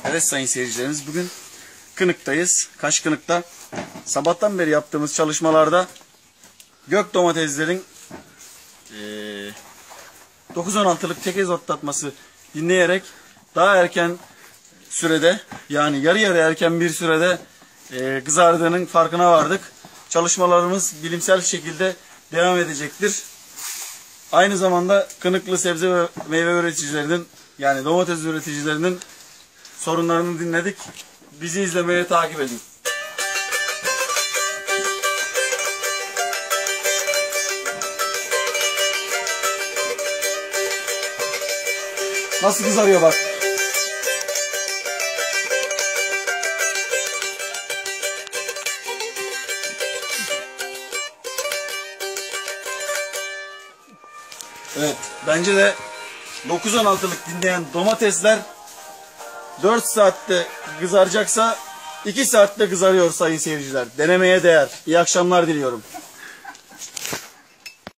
Evet sayın seyircilerimiz, bugün Kınık'tayız. Kaşkınık'ta sabahtan beri yaptığımız çalışmalarda gök domateslerin 9-16'lık çekez otlatması dinleyerek daha erken sürede, yani yarı yarı erken bir sürede kızardığının farkına vardık. Çalışmalarımız bilimsel şekilde devam edecektir. Aynı zamanda Kınıklı sebze ve meyve üreticilerinin, yani domates üreticilerinin sorunlarını dinledik. Bizi izlemeye takip edin. Nasıl kızarıyor bak. Evet, bence de 9-16'lık dinleyen domatesler 4 saatte kızaracaksa 2 saatte kızarıyor sayın seyirciler. Denemeye değer. İyi akşamlar diliyorum.